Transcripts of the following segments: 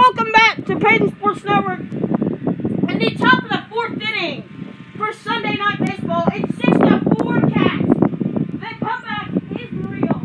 welcome back to Payton Sports Network. In the top of the fourth inning for Sunday Night Baseball, it's 6-4 Cats. The comeback is real.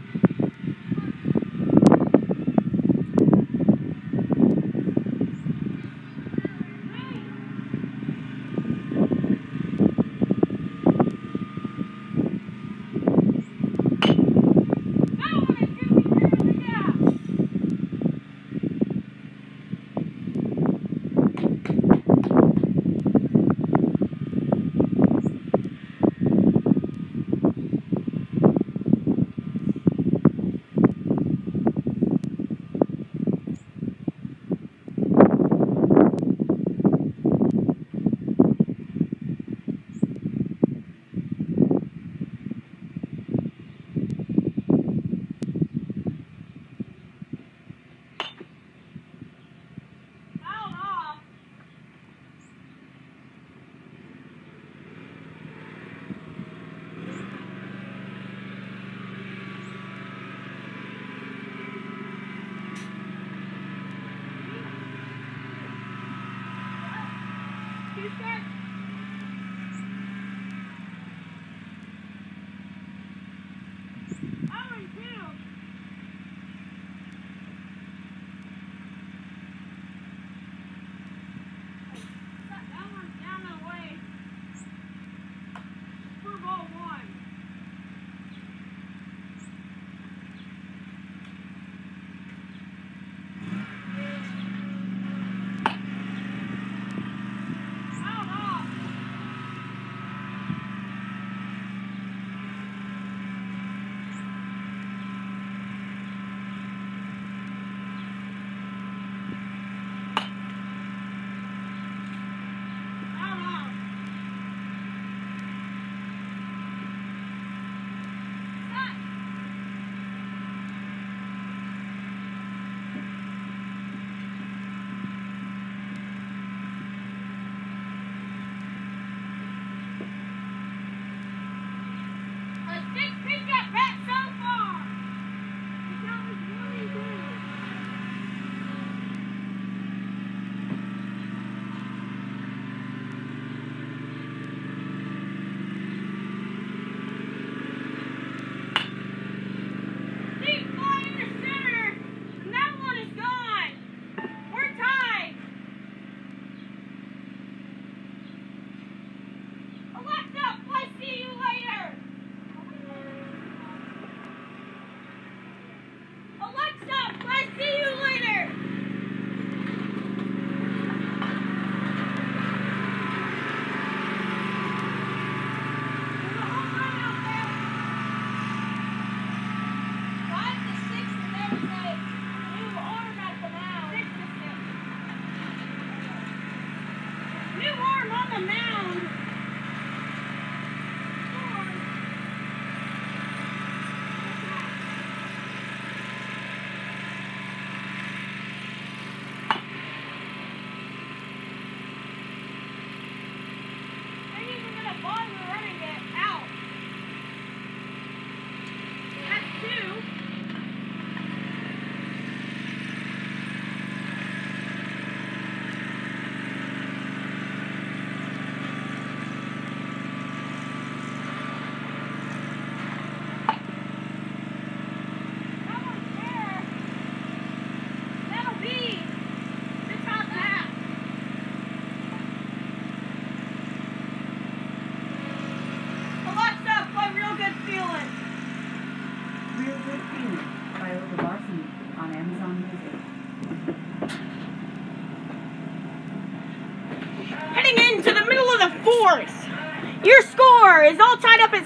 Your score is all tied up at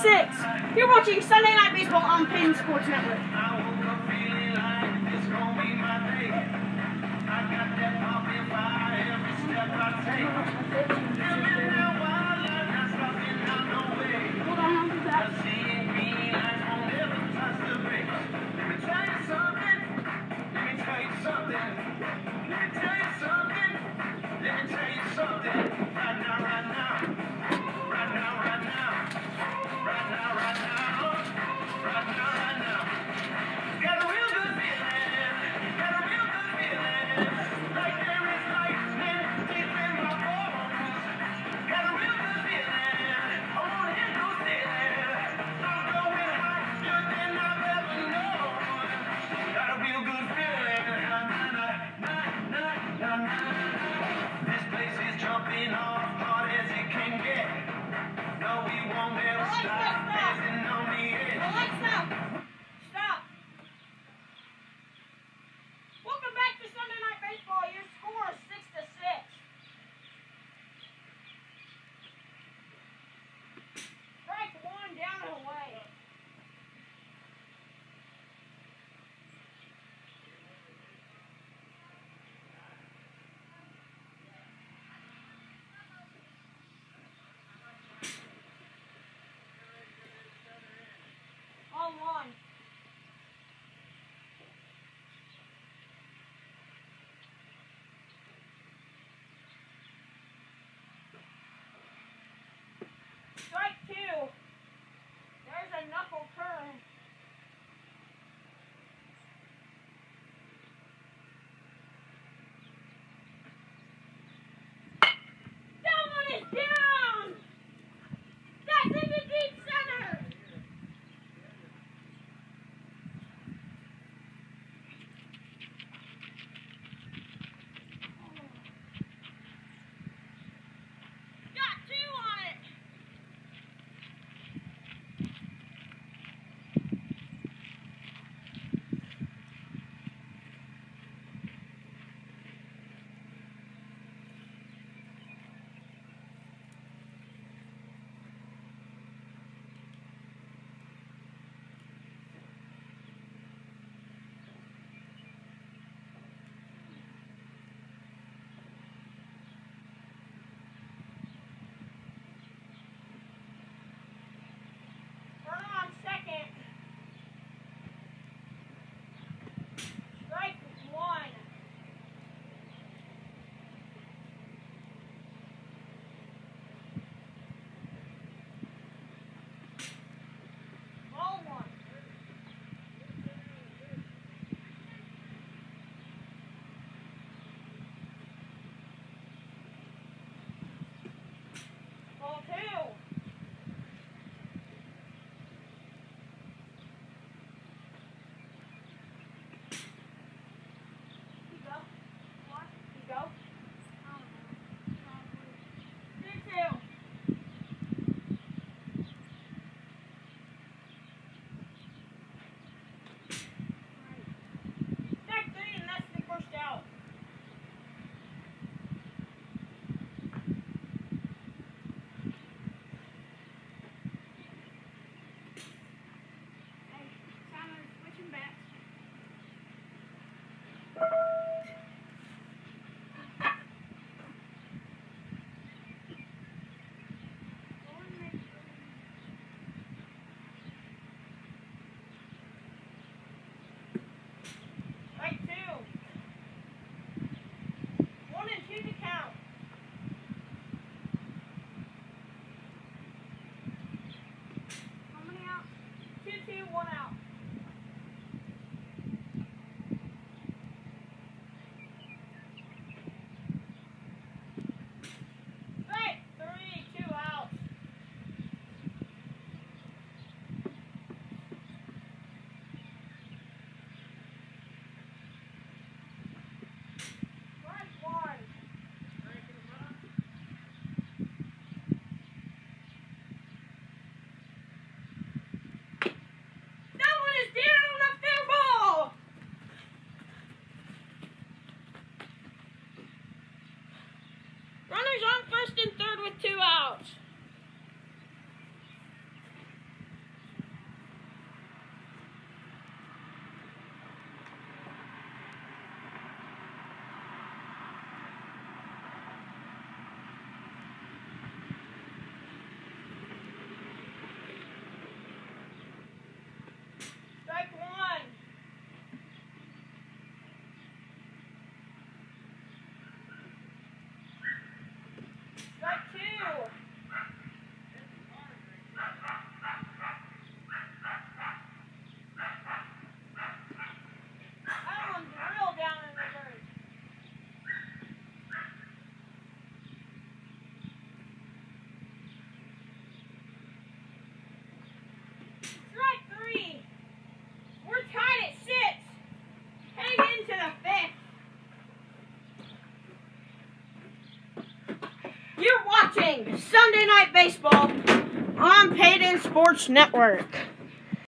6-6. You're watching Sunday Night Baseball on Payton Sports Network. Got a real good feeling. Strike two. There's a knuckle turn. That one is down. That's in the deep center. Got two on it. Runner on second. Strike one. Ball one. Ball two. Go. 2-2. Strike three, and that's the first out. Hey, Tyler, switching bats. Strike two. 1-2 to count. How many outs? 2-2, 1 out. Strike three, 2 outs. Strike one. That one is down, a fair ball. Runners on first and third with 2 outs. Strike one. Strike two. That one's real down in the dirt. Strike three. We're tied at 6. Heading into the 5th. You're watching Sunday Night Baseball on Payton Sports Network.